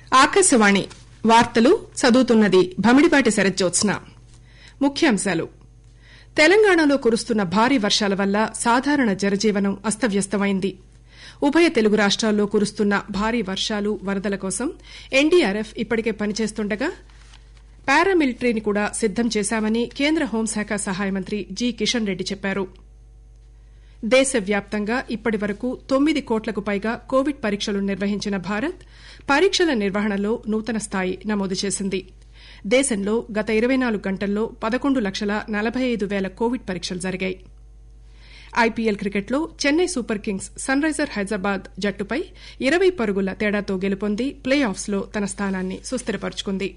ఆకాశవాణి వార్తలు చదువుతున్నది భమిడిపాటి శరజ్జోత్స్న. ముఖ్యాంశాలు. తెలంగాణలో కురుస్తున్న భారీ వర్షాల వల్ల సాధారణ జనజీవనం అస్తవ్యస్తమైంది. ఉభయ తెలుగు రాష్ట్రాల్లో కురుస్తున్న భారీ వర్షాలు, వరదల కోసం ఎన్డీఆర్ఎఫ్ ఇప్పటికే పనిచేస్తుండగా పారామిలిటరీని కూడా సిద్దం చేశామని కేంద్ర హోంశాఖ సహాయ మంత్రి జి కిషన్ రెడ్డి చెప్పారు. దేశవ్యాప్తంగా ఇప్పటి వరకు 9 కోట్లకు పైగా కోవిడ్ పరీక్షలు నిర్వహించిన భారత్ పరీక్షల నిర్వహణలో నూతన స్థాయి నమోదు చేసింది. దేశంలో గత 24 గంటల్లో 11,45,000 కోవిడ్ పరీక్షలు జరిగాయి. ఐపీఎల్ క్రికెట్లో Chennai Super Kings Sunriser Hyderabad జట్టుపై 20 పరుగుల తేడాతో గెలుపొంది ప్లే ఆఫ్స్ లో తన స్థానాన్ని సుస్థిరపరుచుకుంది.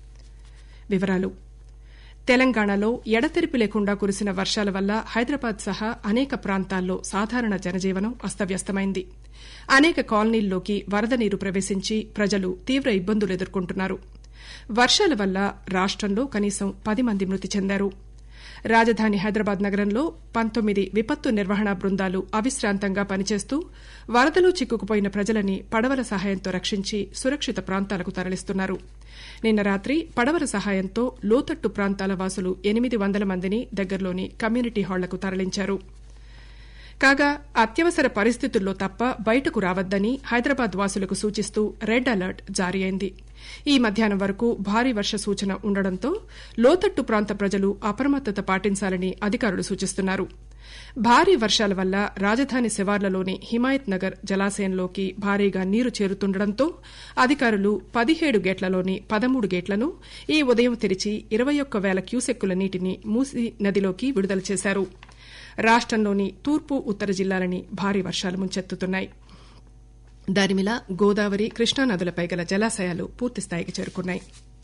తెలంగాణలో ఎడతెరిపి లేకుండా కురిసిన వర్షాల వల్ల హైదరాబాద్ సహా అనేక ప్రాంతాల్లో సాధారణ జనజీవనం అస్తవ్యస్తమైంది. అనేక కాలనీల్లోకి వరద నీరు ప్రవేశించి ప్రజలు తీవ్ర ఇబ్బందులు ఎదుర్కొంటున్నారు. వర్షాల వల్ల రాష్టంలో కనీసం 10 మంది మృతి చెందారు. రాజధాని హైదరాబాద్ నగరంలో 19 విపత్తు నిర్వహణ బృందాలు అవిశ్రాంతంగా పనిచేస్తూ వరదలో చిక్కుకుపోయిన ప్రజలని పడవల సహాయంతో రక్షించి సురక్షిత ప్రాంతాలకు తరలిస్తున్నారు. నిన్న రాత్రి పడవల సహాయంతో లోతట్టు ప్రాంతాల వాసులు 800 మందిని దగ్గరలోని కమ్యూనిటీ హాళ్లకు తరలించారు. కాగా అత్యవసర పరిస్థితుల్లో తప్ప బయటకు రావద్దని హైదరాబాద్ వాసులకు సూచిస్తూ రెడ్ అలర్ట్ జారీ అయింది. ఈ మధ్యాహ్నం వరకు భారీ వర్ష సూచన ఉండడంతో లోతట్టు ప్రాంత ప్రజలు అప్రమత్తత పాటించాలని అధికారులు సూచిస్తున్నారు. భారీ వర్షాల వల్ల రాజధాని శివార్లలోని హిమాయత్ నగర్ జలాశయంలోకి భారీగా నీరు చేరుతుండటంతో అధికారులు 17 గేట్లలోని 13 గేట్లను ఈ ఉదయం తెరిచి 21,000 క్యూసెక్కుల నీటిని మూసీ నదిలోకి విడుదల చేశారు. రాష్టంలోని తూర్పు, ఉత్తర జిల్లాలని భారీ వర్షాలు ముంచెత్తుతున్నాయి. దరిమిల, గోదావరి, కృష్ణానదులపై గల జలాశయాలు పూర్తిస్థాయికి చేరుకున్నాయి.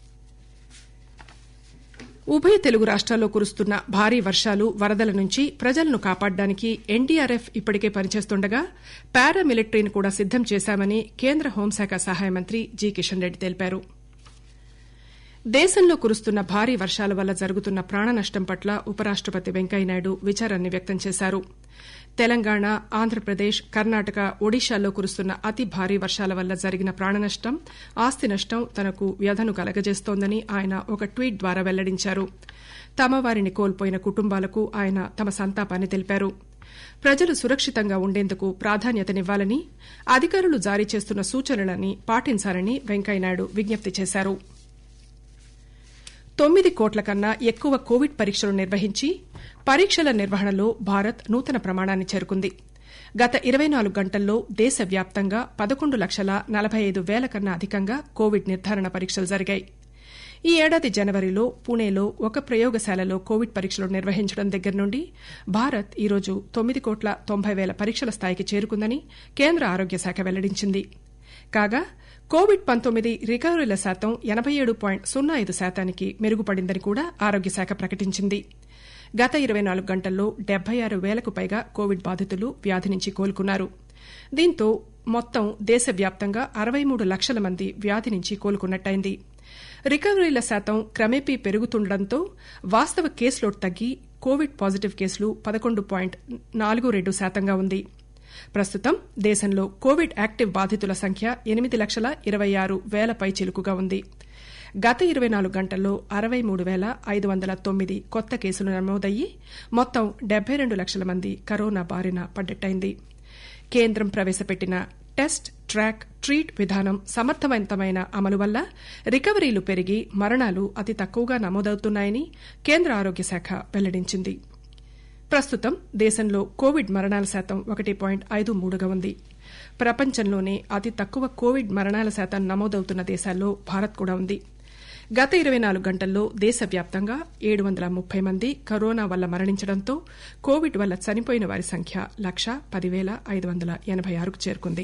ఉభయ తెలుగు రాష్ట్రాల్లో కురుస్తున్న భారీ వర్షాలు, వరదల నుంచి ప్రజలను కాపాడడానికి ఎన్డీఆర్ఎఫ్ ఇప్పటికే పనిచేస్తుండగా పారామిలిటరీని కూడా సిద్దం చేశామని కేంద్ర హోంశాఖ సహాయ మంత్రి జి కిషన్ రెడ్డి తెలిపారు. దేశంలో కురుస్తున్న భారీ వర్షాల వల్ల జరుగుతున్న ప్రాణనష్టం పట్ల ఉపరాష్టపతి వెంకయ్యనాయుడు విచారాన్ని వ్యక్తం చేశారు. తెలంగాణ, ఆంధ్రప్రదేశ్, కర్ణాటక, ఒడిశాల్లో కురుస్తున్న అతి భారీ వర్షాల వల్ల జరిగిన ప్రాణనష్టం, ఆస్తి నష్టం తనకు వ్యధను కలగజేస్తోందని ఆయన ఒక ట్వీట్ ద్వారా వెల్లడించారు. తమ వారిని కోల్పోయిన కుటుంబాలకు ఆయన తమ సంతాపాన్ని తెలిపారు. ప్రజలు సురక్షితంగా ఉండేందుకు ప్రాధాన్యతనివ్వాలని, అధికారులు జారీ చేస్తున్న సూచనలని పాటించాలని వెంకయ్యనాయుడు విజ్ఞప్తి చేశారు. 9 కోట్ల కన్నా ఎక్కువ కోవిడ్ పరీక్షలు నిర్వహించి పరీక్షల నిర్వహణలో భారత్ నూతన ప్రమాణాన్ని చేరుకుంది. గత 24 గంటల్లో దేశవ్యాప్తంగా 11,45,000 కన్నా అధికంగా కోవిడ్ నిర్ధారణ పరీక్షలు జరిగాయి. ఈ ఏడాది జనవరిలో పుణేలో ఒక ప్రయోగశాలలో కోవిడ్ పరీక్షలు నిర్వహించడం దగ్గర నుండి భారత్ ఈరోజు 9,90,000 పరీక్షల స్థాయికి చేరుకుందని కేంద్ర ఆరోగ్య శాఖ వెల్లడించింది. కాగా కోవిడ్-19 రికవరీల శాతం 87.05% మెరుగుపడిందని కూడా ఆరోగ్య శాఖ ప్రకటించింది. గత 24 గంటల్లో 76,000కు పైగా కోవిడ్ బాధితులు వ్యాధి నుంచి కోలుకున్నారు. దీంతో మొత్తం దేశవ్యాప్తంగా 63 లక్షల మంది వ్యాధి నుంచి కోలుకున్నట్టయింది. రికవరీల శాతం క్రమేపీ పెరుగుతుండటంతో వాస్తవ కేసు లోడ్ తగ్గి కోవిడ్ పాజిటివ్ కేసులు 11.42% ఉంది. ప్రస్తుతం దేశంలో కోవిడ్ యాక్టివ్ బాధితుల సంఖ్య 8,26,000 పైచిలుకుగా ఉంది. గత 24 గంటల్లో 63,509 కొత్త కేసులు నమోదయ్యి మొత్తం 72 లక్షల మంది కరోనా బారిన పడ్డట్టయింది. కేంద్రం ప్రవేశపెట్టిన టెస్ట్, ట్రాక్, ట్రీట్ విధానం సమర్థవంతమైన అమలు వల్ల రికవరీలు పెరిగి మరణాలు అతి తక్కువగా నమోదవుతున్నాయని కేంద్ర ఆరోగ్య శాఖ వెల్లడించింది. ప్రస్తుతం దేశంలో కోవిడ్ మరణాల శాతం 1.53గా ఉంది. ప్రపంచంలోనే అతి తక్కువ కోవిడ్ మరణాల శాతం నమోదవుతున్న దేశాల్లో భారత్ కూడా ఉంది. గత 24 గంటల్లో దేశవ్యాప్తంగా 730 మంది కరోనా వల్ల మరణించడంతో కోవిడ్ వల్ల చనిపోయిన వారి సంఖ్య 1,10,586కు చేరుకుంది.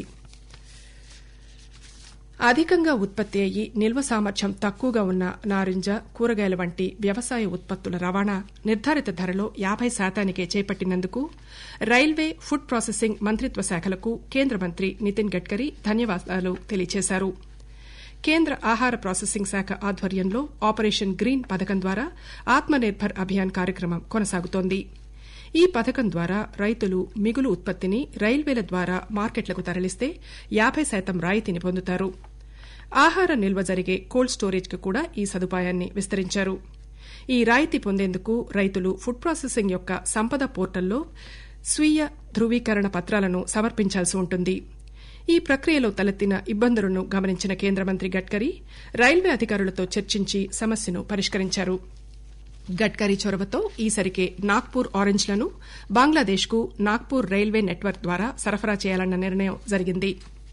అధికంగా ఉత్పత్తి అయ్యి నిల్వ సామర్థ్యం తక్కువగా ఉన్న నారింజ, కూరగాయల వంటి వ్యవసాయ ఉత్పత్తుల రవాణా నిర్ధారిత ధరలో 50%కే చేపట్టినందుకు రైల్వే, ఫుడ్ ప్రాసెసింగ్ మంత్రిత్వ శాఖలకు కేంద్ర మంత్రి నితిన్ గడ్కరీ ధన్యవాదాలు తెలియజేశారు. కేంద్ర ఆహార ప్రాసెసింగ్ శాఖ ఆధ్వర్యంలో ఆపరేషన్ గ్రీన్ పథకం ద్వారా ఆత్మ నిర్భర్ అభియాన్ కార్యక్రమం కొనసాగుతోంది. ఈ పథకం ద్వారా రైతులు మిగులు ఉత్పత్తిని రైల్వేల ద్వారా మార్కెట్లకు తరలిస్తే 50% రాయితీని పొందుతారు. ఆహార నిల్వ జరిగే కోల్డ్ స్టోరేజ్కి కూడా ఈ సదుపాయాన్ని విస్తరించారు. ఈ రాయితీ పొందేందుకు రైతులు ఫుడ్ ప్రాసెసింగ్ యొక్క సంపద పోర్టల్లో స్వీయ ధృవీకరణ పత్రాలను సమర్పించాల్సి ఉంటుంది. ఈ ప్రక్రియలో తలెత్తిన ఇబ్బందులను గమనించిన కేంద్ర మంత్రి గడ్కరీ రైల్వే అధికారులతో చర్చించి సమస్యను పరిష్కరించారు. గడ్కరీ చొరవతో ఈసరికి నాగ్పూర్ ఆరెంజ్లను బంగ్లాదేశ్కు నాగ్పూర్ రైల్వే నెట్వర్క్ ద్వారా సరఫరా చేయాలన్న నిర్ణయం జరిగింది.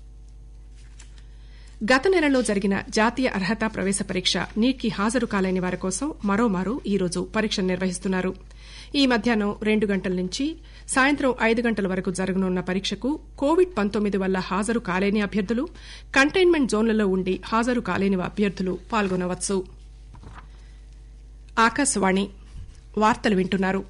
గత నెలలో జరిగిన జాతీయ అర్హత ప్రవేశ పరీక్ష నీట్కి హాజరు కాలేని వారి కోసం మరోమారు ఈరోజు పరీక్ష నిర్వహిస్తున్నారు. ఈ మధ్యాహ్నం 2 గంటల నుంచి సాయంత్రం 5 గంటల వరకు జరగనున్న పరీక్షకు కోవిడ్-19 వల్ల హాజరు కాలేని అభ్యర్థులు, కంటైన్మెంట్ జోన్లలో ఉండి హాజరు కాలేని అభ్యర్థులు పాల్గొనవచ్చు. ఆకాశవాణి వార్తలు వింటున్నారు.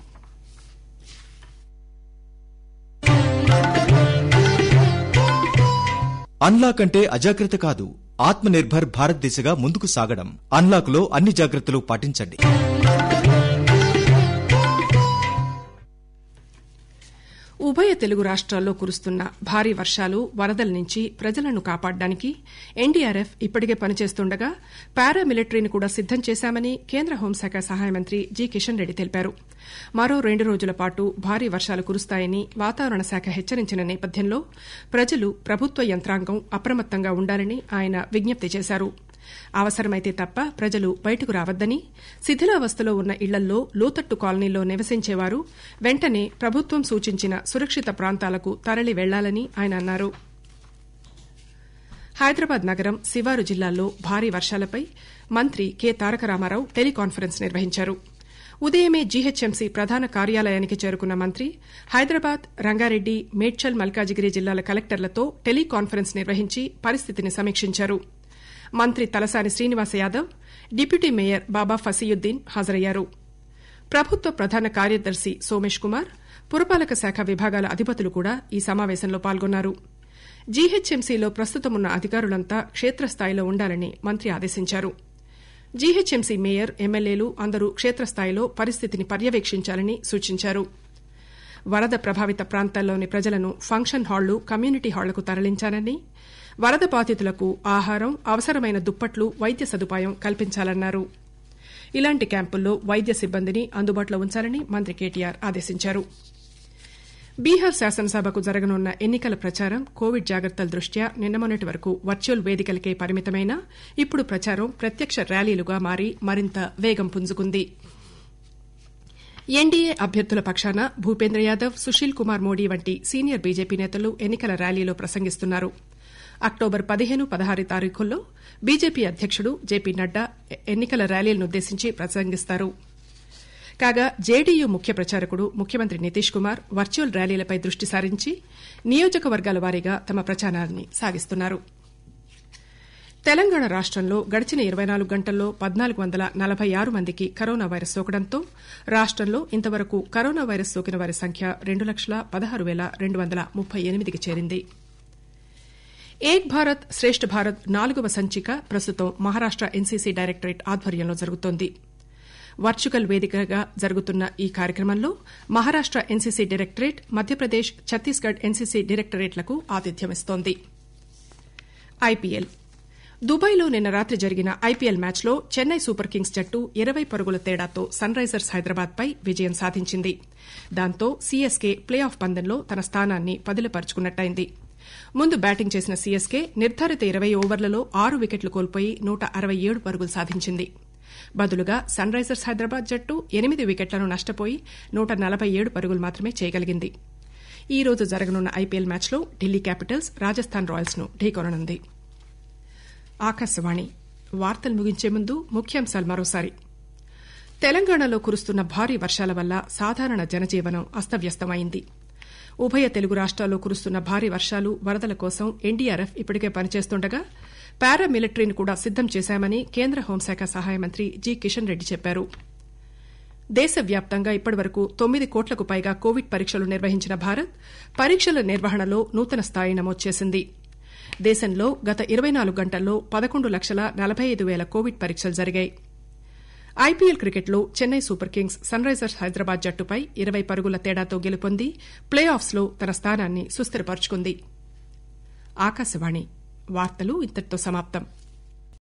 అన్లాక్ అంటే అజాగ్రత్త కాదు, ఆత్మ నిర్భర్ భారత్ దిశగా ముందుకు సాగడం. అన్లాక్ లో అన్ని జాగ్రత్తలు పాటించండి. ఉభయ తెలుగు రాష్ట్రాల్లో కురుస్తున్న భారీ వర్షాలు, వరదల నుంచి ప్రజలను కాపాడడానికి ఎన్డీఆర్ఎఫ్ ఇప్పటికే పనిచేస్తుండగా పారామిలిటరీని కూడా సిద్దం చేశామని కేంద్ర హోంశాఖ సహాయ మంత్రి జి కిషన్ రెడ్డి తెలిపారు. మరో 2 రోజుల పాటు భారీ వర్షాలు కురుస్తాయని వాతావరణ శాఖ హెచ్చరించిన నేపథ్యంలో ప్రజలు, ప్రభుత్వ యంత్రాంగం అప్రమత్తంగా ఉండాలని ఆయన విజ్ఞప్తి చేశారు. అవసరమైతే తప్ప ప్రజలు బయటకు రావద్దని, శిథిలావస్థలో ఉన్న ఇళ్లల్లో, లోతట్టు కాలనీల్లో నివసించేవారు వెంటనే ప్రభుత్వం సూచించిన సురక్షిత ప్రాంతాలకు తరలి వెళ్లాలని ఆయన అన్నారు. హైదరాబాద్ నగరం, శివారు జిల్లాల్లో భారీ వర్షాలపై మంత్రి కె తారక రామారావు టెలికాన్ఫరెన్స్ నిర్వహించారు. ఉదయమే జీహెచ్ఎంసీ ప్రధాన కార్యాలయానికి చేరుకున్న మంత్రి హైదరాబాద్, రంగారెడ్డి, మేడ్చల్, మల్కాజిగిరి జిల్లాల కలెక్టర్లతో టెలికాన్ఫరెన్స్ నిర్వహించి పరిస్థితిని సమీక్షించారు. మంత్రి తలసాని శ్రీనివాస యాదవ్, డిప్యూటీ మేయర్ బాబా ఫసీయుద్దీన్ హాజరయ్యారు. ప్రభుత్వ ప్రధాన కార్యదర్శి సోమేష్ కుమార్, పురపాలక శాఖ విభాగాల అధిపతులు కూడా ఈ సమావేశంలో పాల్గొన్నారు. జీహెచ్ఎంసీలో ప్రస్తుతమున్న అధికారులంతా క్షేత్రస్థాయిలో ఉండాలని మంత్రి ఆదేశించారు. జీహెచ్ఎంసీ మేయర్, ఎమ్మెల్యేలు అందరూ క్షేత్రస్థాయిలో పరిస్థితిని పర్యవేక్షించాలని సూచించారు. వరద ప్రభావిత ప్రాంతాల్లోని ప్రజలను ఫంక్షన్ హాళ్లు, కమ్యూనిటీ హాళ్లకు తరలించాలని, వరద బాధితులకు ఆహారం, అవసరమైన దుప్పట్లు, వైద్య సదుపాయం కల్పించాలన్నారు. ఇలాంటి క్యాంపుల్లో వైద్య సిబ్బందిని అందుబాటులో ఉంచాలని మంత్రి కేటీఆర్ ఆదేశించారు. బీహార్ శాసనసభకు జరగనున్న ఎన్నికల ప్రచారం కోవిడ్ జాగ్రత్తల దృష్ట్యా నిన్న మొన్నటి వరకు వర్చువల్ వేదికలకే పరిమితమైనా ఇప్పుడు ప్రచారం ప్రత్యక్ష ర్యాలీలుగా మారి మరింత వేగం పుంజుకుంది. ఎన్డీఏ అభ్యర్థుల పక్షాన భూపేంద్ర యాదవ్, సుశీల్ కుమార్ మోడీ వంటి సీనియర్ బీజేపీ నేతలు ఎన్నికల ర్యాలీలో ప్రసంగిస్తున్నారు. అక్టోబర్ 15, 16 తారీఖుల్లో బీజేపీ అధ్యకుడు జేపీ నడ్డా ఎన్నికల ర్యాలీలనుద్దేశించి ప్రసంగిస్తారు. కాగా జేడీయూ ముఖ్య ప్రచారకుడు ముఖ్యమంత్రి నితీష్ కుమార్ వర్చువల్ ర్యాలీలపై దృష్టి సారించి నియోజకవర్గాల వారీగా తమ ప్రచారాన్ని సాగిస్తున్నారు. తెలంగాణ రాష్టంలో గడిచిన 24 గంటల్లో 1446 మందికి కరోనా వైరస్ సోకడంతో రాష్టంలో ఇంతవరకు కరోనా వైరస్ సోకిన వారి సంఖ్య 2,16,238కి చేరింది. ఏక్ భారత్ శ్రేష్ఠ భారత్ 4వ సంచిక ప్రస్తుతం మహారాష్ట ఎన్సీసీ డైరెక్టరేట్ ఆధ్వర్యంలో జరుగుతోంది. వర్చువల్ వేదికగా జరుగుతున్న ఈ కార్యక్రమంలో Maharashtra NCC directorate, Madhya Pradesh, Chhattisgarh NCC డైరెక్టరేట్లకు ఆతిథ్యమిస్తోంది. ఐపీఎల్ దుబాయ్లో నిన్న రాత్రి జరిగిన ఐపీఎల్ మ్యాచ్లో చెన్నై సూపర్ కింగ్స్ జట్టు 20 పరుగుల తేడాతో సన్ రైజర్స్ హైదరాబాద్పై విజయం సాధించింది. దాంతో సీఎస్కే ప్లే ఆఫ్ పందెంలో తన స్థానాన్ని పదిలపరుచుకున్నట్టయింది. ముందు బ్యాటింగ్ చేసిన సీఎస్కే నిర్ధారిత 20 ఓవర్లలో 6 వికెట్లు కోల్పోయి 167 పరుగులు సాధించింది. బదులుగా సన్ రైజర్స్ హైదరాబాద్ జట్టు 8 వికెట్లను నష్టపోయి 147 పరుగులు మాత్రమే చేయగలిగింది. ఈ రోజు జరగనున్న ఐపీఎల్ మ్యాచ్లో ఢిల్లీ క్యాపిటల్స్ రాజస్థాన్ రాయల్స్ ను ఢీకొననుంది. ఆకాశవాణి వార్తలు ముగించే ముందు ముఖ్యాంశాలు మరోసారి. తెలంగాణలో కురుస్తున్న భారీ వర్షాల వల్ల సాధారణ జనజీవనం అస్తవ్యస్తమైంది. ఉభయ తెలుగు రాష్ట్రాల్లో కురుస్తున్న భారీ వర్షాలు, వరదల కోసం ఎన్డీఆర్ఎఫ్ ఇప్పటికే పనిచేస్తుండగా పారామిలిటరీని కూడా సిద్దం చేశామని కేంద్ర హోంశాఖ సహాయ మంత్రి జి కిషన్ రెడ్డి చెప్పారు. దేశవ్యాప్తంగా ఇప్పటివరకు 9 కోట్లకు పైగా కోవిడ్ పరీక్షలు నిర్వహించిన భారత్ పరీక్షల నిర్వహణలో నూతన స్థాయి నమోదు చేసింది. దేశంలో గత 24 గంటల్లో 11,45,000 కోవిడ్ పరీక్షలు జరిగాయి. ఐపీఎల్ క్రికెట్లో Chennai Super Kings Sunrisers Hyderabad జట్టుపై 20 పరుగుల తేడాతో గెలుపొంది ప్లే ఆఫ్స్లో తన స్థానాన్ని సుస్థిరపరుచుకుంది. ఆకాశవాణి వార్తలు ఇంతటితో సమాప్తం.